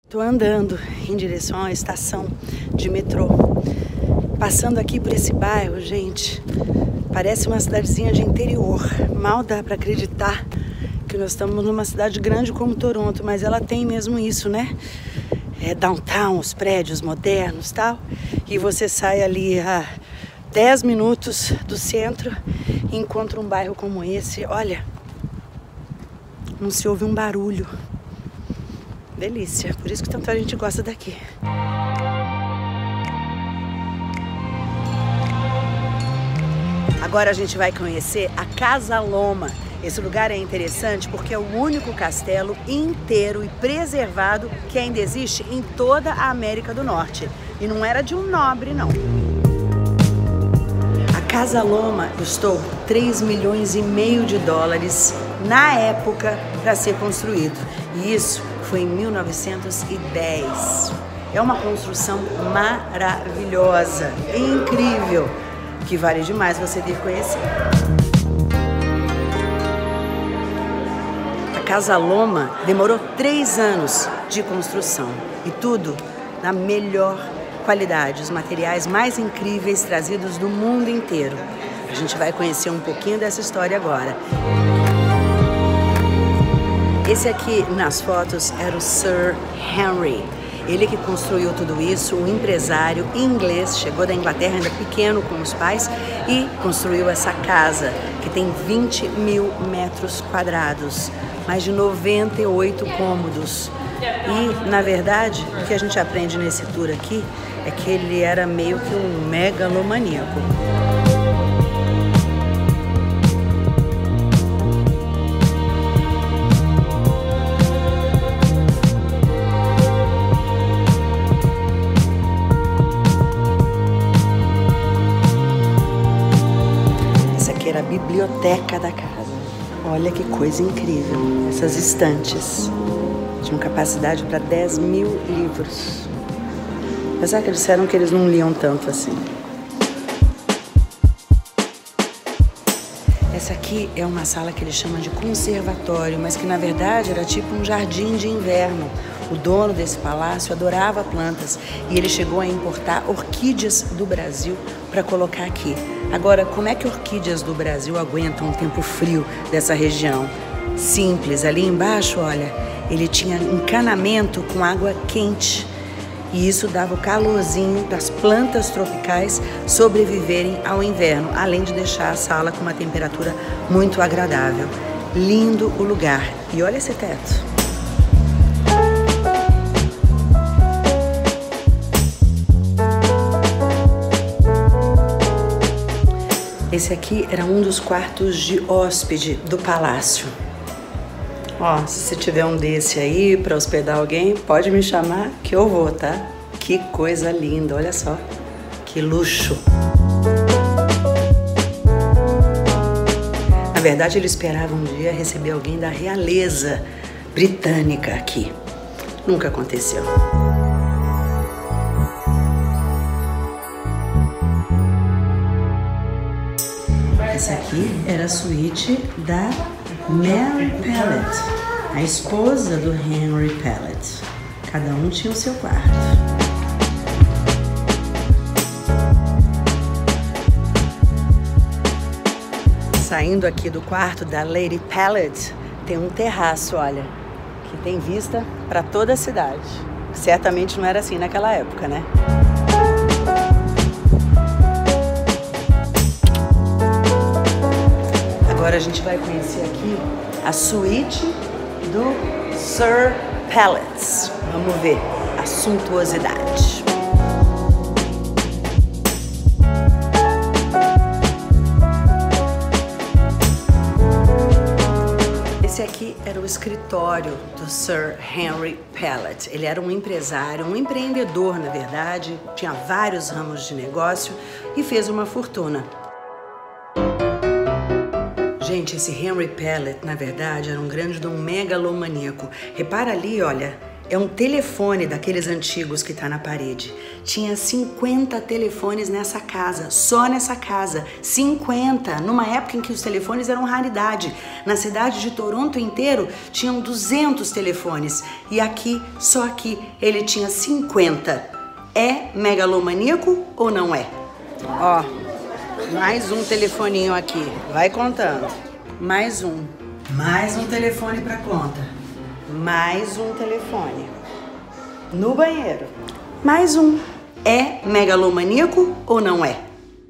Tô andando em direção à estação de metrô. Passando aqui por esse bairro, gente, parece uma cidadezinha de interior. Mal dá pra acreditar que nós estamos numa cidade grande como Toronto, mas ela tem mesmo isso, né? É downtown, os prédios modernos e tal. E você sai ali a 10 minutos do centro e encontra um bairro como esse. Olha, não se ouve um barulho. Delícia, por isso que tanta gente gosta daqui. Agora a gente vai conhecer a Casa Loma. Esse lugar é interessante porque é o único castelo inteiro e preservado que ainda existe em toda a América do Norte. E não era de um nobre, não. A Casa Loma custou 3,5 milhões de dólares na época para ser construído. E isso foi em 1910. É uma construção maravilhosa, incrível, que vale demais você vir conhecer. A Casa Loma demorou 3 anos de construção e tudo na melhor qualidade, os materiais mais incríveis trazidos do mundo inteiro. A gente vai conhecer um pouquinho dessa história agora. Esse aqui nas fotos era o Sir Henry. Ele que construiu tudo isso, um empresário inglês, chegou da Inglaterra ainda pequeno com os pais e construiu essa casa que tem 20 mil metros quadrados, mais de 98 cômodos. E, na verdade, o que a gente aprende nesse tour aqui é que ele era meio que um megalomaníaco. Era a biblioteca da casa. Olha que coisa incrível. Essas estantes tinham capacidade para 10 mil livros. Apesar que eles disseram que eles não liam tanto assim. Essa aqui é uma sala que eles chamam de conservatório, mas que na verdade era tipo um jardim de inverno. O dono desse palácio adorava plantas e ele chegou a importar orquídeas do Brasil para colocar aqui. Agora, como é que orquídeas do Brasil aguentam um tempo frio dessa região? Simples, ali embaixo, olha, ele tinha encanamento com água quente. E isso dava o calorzinho das plantas tropicais sobreviverem ao inverno, além de deixar a sala com uma temperatura muito agradável. Lindo o lugar. E olha esse teto. Esse aqui era um dos quartos de hóspede do palácio. Ó, se você tiver um desse aí para hospedar alguém, pode me chamar que eu vou, tá? Que coisa linda, olha só. Que luxo. Na verdade, ele esperava um dia receber alguém da realeza britânica aqui. Nunca aconteceu. Essa aqui era a suíte da Mary Pellet, a esposa do Henry Pellet. Cada um tinha o seu quarto. Saindo aqui do quarto da Lady Pellet, tem um terraço, olha, que tem vista para toda a cidade. Certamente não era assim naquela época, né? Agora a gente vai conhecer aqui a suíte do Sir Pellet. Vamos ver a suntuosidade. Esse aqui era o escritório do Sir Henry Pellet. Ele era um empresário, um empreendedor, na verdade, tinha vários ramos de negócio e fez uma fortuna. Gente, esse Henry Pellet, na verdade, era um grande megalomaníaco. Repara ali, olha, É um telefone daqueles antigos que tá na parede. Tinha 50 telefones nessa casa, só nessa casa. 50, numa época em que os telefones eram raridade. Na cidade de Toronto inteiro tinham 200 telefones. E aqui, só aqui, ele tinha 50. É megalomaníaco ou não é? Ó, mais um telefoninho aqui. Vai contando. Mais um. Mais um telefone pra conta. Mais um telefone. No banheiro. Mais um. É megalomaníaco ou não é?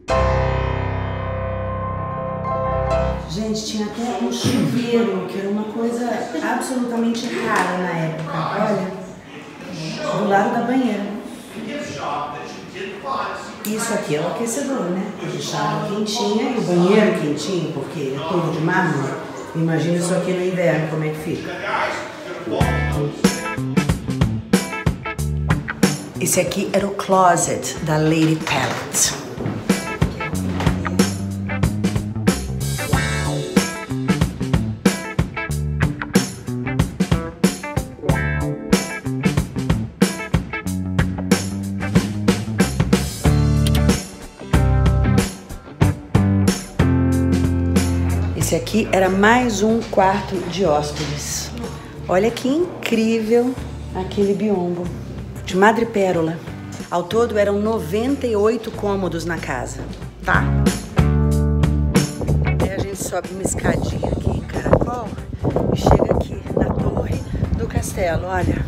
Gente, tinha até um chuveiro, que era uma coisa absolutamente rara na época. Olha, do lado da banheira. Isso aqui é o aquecedor, né? Deixava quentinha e o banheiro quentinho, porque é todo de mármore. Imagina isso aqui no inverno, como é que fica. Esse aqui era o closet da Lady Pallet. Esse aqui era mais um quarto de hóspedes. Olha que incrível aquele biombo de madrepérola. Ao todo eram 98 cômodos na casa, tá? Aí a gente sobe uma escadinha aqui em caracol e chega aqui na torre do castelo, olha.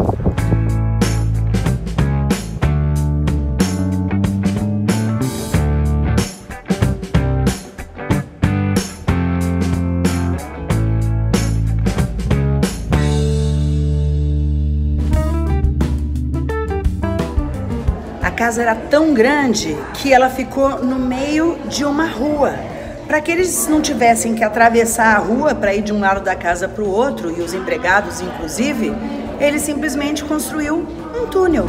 A casa era tão grande que ela ficou no meio de uma rua. Para que eles não tivessem que atravessar a rua para ir de um lado da casa para o outro, e os empregados inclusive, ele simplesmente construiu um túnel.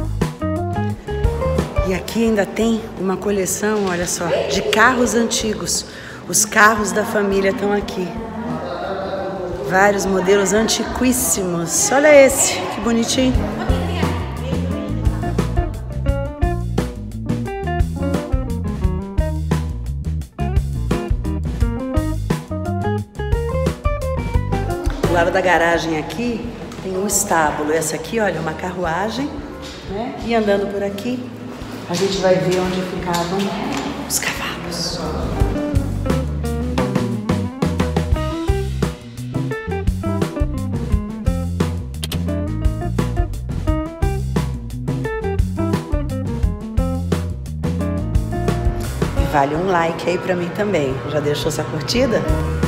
E aqui ainda tem uma coleção, olha só, de carros antigos. Os carros da família estão aqui. Vários modelos antiquíssimos. Olha esse, que bonitinho. Do lado da garagem aqui tem um estábulo. Essa aqui, olha, uma carruagem, né? E andando por aqui, a gente vai ver onde ficavam os cavalos. E vale um like aí pra mim também. Já deixou sua curtida?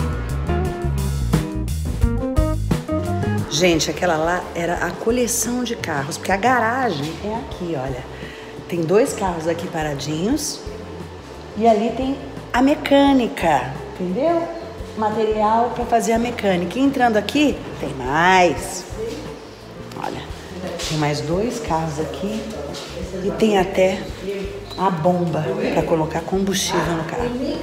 Gente, aquela lá era a coleção de carros, porque a garagem é aqui, olha. Tem 2 carros aqui paradinhos e ali tem a mecânica, entendeu? Material para fazer a mecânica. E entrando aqui, tem mais. Olha, tem mais 2 carros aqui e tem até a bomba para colocar combustível no carro.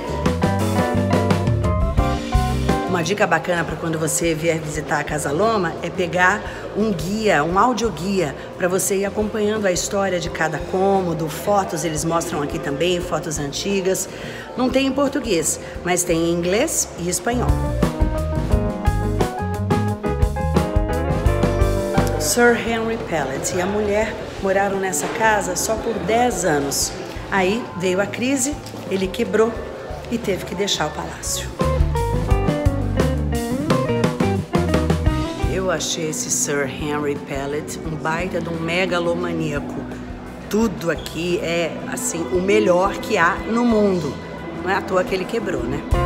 Uma dica bacana para quando você vier visitar a Casa Loma é pegar um guia, um audioguia, para você ir acompanhando a história de cada cômodo. Fotos eles mostram aqui também, fotos antigas. Não tem em português, mas tem em inglês e espanhol. Sir Henry Pallet e a mulher moraram nessa casa só por 10 anos. Aí veio a crise, ele quebrou e teve que deixar o palácio. Eu achei esse Sir Henry Pallet um baita de um megalomaníaco. Tudo aqui é, assim, o melhor que há no mundo. Não é à toa que ele quebrou, né?